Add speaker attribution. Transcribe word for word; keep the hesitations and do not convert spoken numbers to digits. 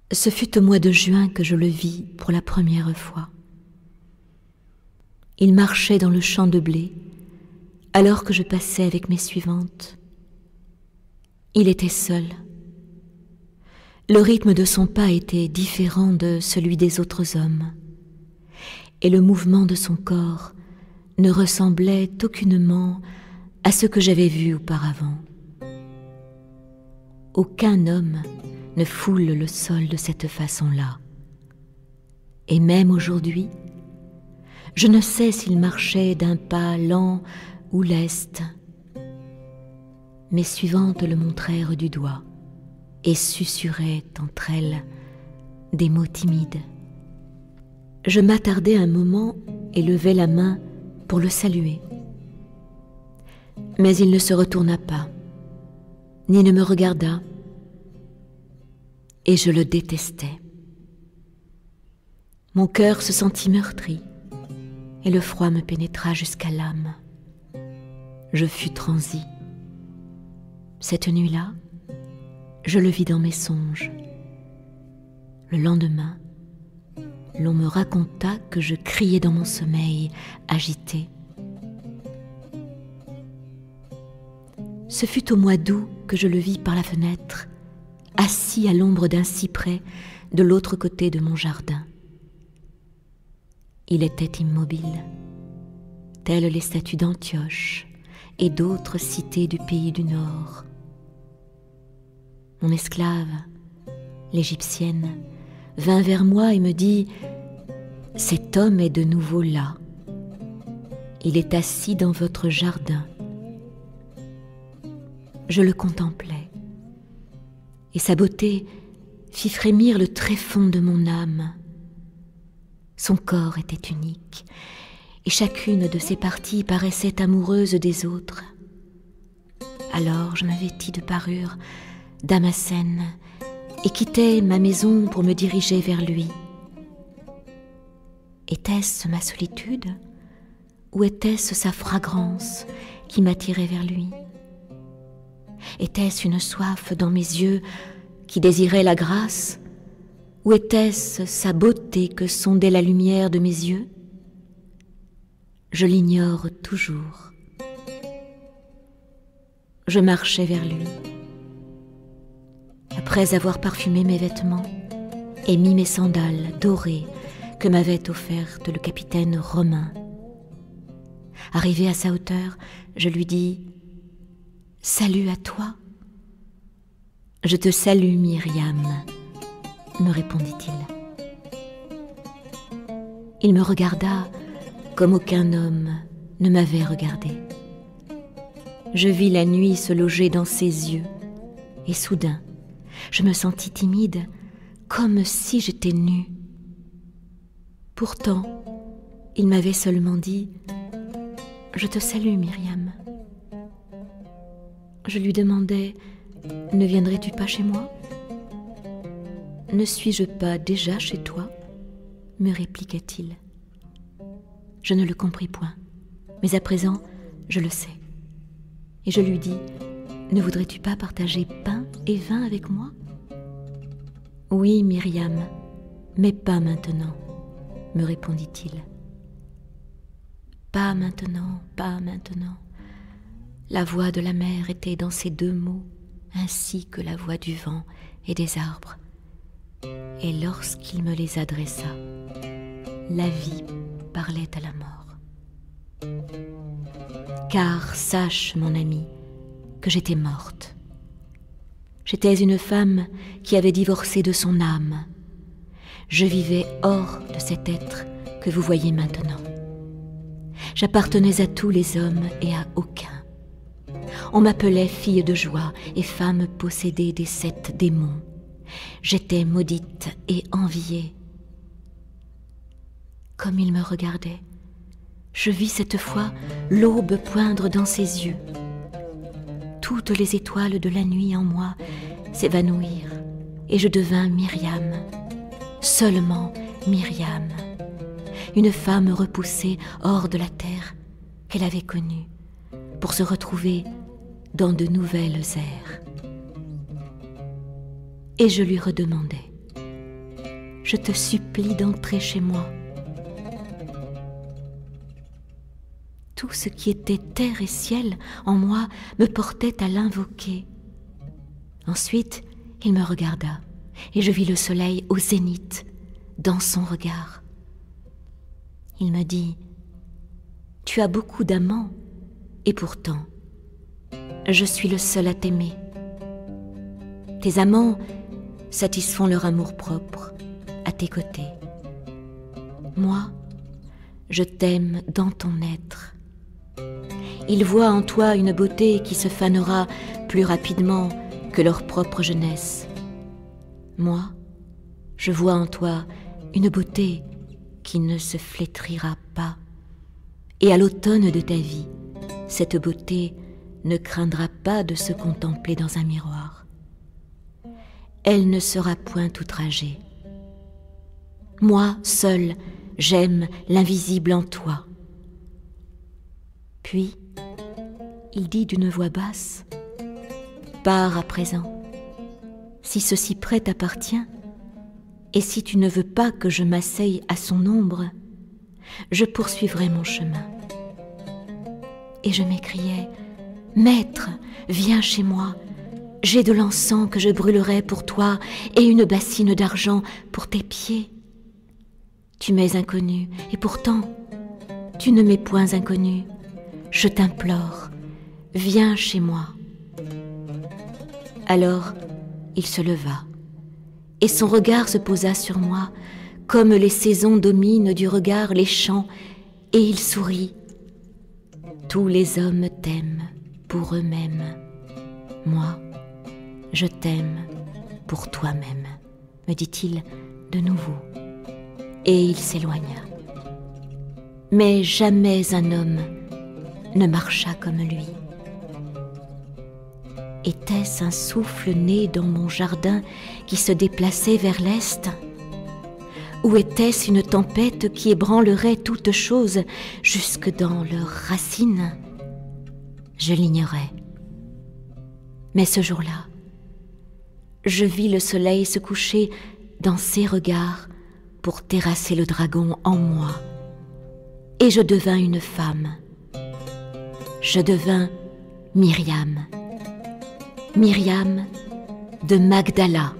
Speaker 1: Ce fut au mois de juin que je le vis pour la première fois. Il marchait dans le champ de blé, alors que je passais avec mes suivantes. Il était seul. Le rythme de son pas était différent de celui des autres hommes, et le mouvement de son corps ne ressemblait aucunement à ce que j'avais vu auparavant. Aucun homme ne foule le sol de cette façon-là. Et même aujourd'hui, je ne sais s'il marchait d'un pas lent ou leste. Mes suivantes le montrèrent du doigt et susurraient entre elles des mots timides. Je m'attardai un moment et levai la main pour le saluer. Mais il ne se retourna pas, ni ne me regarda, et je le détestais. Mon cœur se sentit meurtri, et le froid me pénétra jusqu'à l'âme. Je fus transi. Cette nuit-là, je le vis dans mes songes. Le lendemain, l'on me raconta que je criais dans mon sommeil, agité. Ce fut au mois d'août que je le vis par la fenêtre, assis à l'ombre d'un cyprès de l'autre côté de mon jardin. Il était immobile, telles les statues d'Antioche et d'autres cités du pays du Nord. Mon esclave, l'Égyptienne, vint vers moi et me dit « Cet homme est de nouveau là. Il est assis dans votre jardin. » Je le contemplais, et sa beauté fit frémir le tréfonds de mon âme. Son corps était unique, et chacune de ses parties paraissait amoureuse des autres. Alors je me vêtis de parure damascène et quittai ma maison pour me diriger vers lui. Était-ce ma solitude, ou était-ce sa fragrance qui m'attirait vers lui? Était-ce une soif dans mes yeux qui désirait la grâce, ou était-ce sa beauté que sondait la lumière de mes yeux? Je l'ignore toujours. Je marchais vers lui. Après avoir parfumé mes vêtements et mis mes sandales dorées que m'avait offertes le capitaine Romain. Arrivé à sa hauteur, je lui dis « Salut à toi !»« Je te salue, Myriam », me répondit-il. Il me regarda comme aucun homme ne m'avait regardé. Je vis la nuit se loger dans ses yeux, et soudain, je me sentis timide, comme si j'étais nue. Pourtant, il m'avait seulement dit « Je te salue, Myriam ». Je lui demandai « Ne viendrais-tu pas chez moi ?»« Ne suis-je pas déjà chez toi ?» me répliqua-t-il. Je ne le compris point, mais à présent, je le sais. Et je lui dis « Ne voudrais-tu pas partager pain et vin avec moi ?»« Oui, Myriam, mais pas maintenant, » me répondit-il. « Pas maintenant, pas maintenant. » La voix de la mer était dans ces deux mots, ainsi que la voix du vent et des arbres. Et lorsqu'il me les adressa, la vie parlait à la mort. Car sache, mon ami, que j'étais morte. J'étais une femme qui avait divorcé de son âme. Je vivais hors de cet être que vous voyez maintenant. J'appartenais à tous les hommes et à aucun. On m'appelait fille de joie et femme possédée des sept démons. J'étais maudite et enviée. Comme il me regardait, je vis cette fois l'aube poindre dans ses yeux. Toutes les étoiles de la nuit en moi s'évanouirent et je devins Myriam, seulement Myriam, une femme repoussée hors de la terre qu'elle avait connue pour se retrouver dans de nouvelles ères. Et je lui redemandai je te supplie d'entrer chez moi. » Tout ce qui était terre et ciel en moi me portait à l'invoquer. Ensuite, il me regarda, et je vis le soleil au zénith, dans son regard. Il me dit, « Tu as beaucoup d'amants, et pourtant, je suis le seul à t'aimer. Tes amants satisfont leur amour-propre à tes côtés. Moi, je t'aime dans ton être. Ils voient en toi une beauté qui se fanera plus rapidement que leur propre jeunesse. Moi, je vois en toi une beauté qui ne se flétrira pas. Et à l'automne de ta vie, cette beauté ne craindra pas de se contempler dans un miroir. Elle ne sera point outragée. Moi, seul, j'aime l'invisible en toi. » Puis, il dit d'une voix basse, « Pars à présent, si ceci près t'appartient, et si tu ne veux pas que je m'asseye à son ombre, je poursuivrai mon chemin. » Et je m'écriai, « Maître, viens chez moi, j'ai de l'encens que je brûlerai pour toi et une bassine d'argent pour tes pieds. Tu m'es inconnu, et pourtant, tu ne m'es point inconnu. Je t'implore, viens chez moi. » Alors, il se leva, et son regard se posa sur moi, comme les saisons dominent du regard les champs, et il sourit. « Tous les hommes t'aiment pour eux-mêmes. Moi, je t'aime pour toi-même, » me dit-il de nouveau, et il s'éloigna. Mais jamais un homme ne marcha comme lui. Était-ce un souffle né dans mon jardin qui se déplaçait vers l'est? Ou était-ce une tempête qui ébranlerait toutes choses jusque dans leurs racines? Je l'ignorais. Mais ce jour-là, je vis le soleil se coucher dans ses regards pour terrasser le dragon en moi, et je devins une femme. Je devins Myriam, Myriam de Magdala.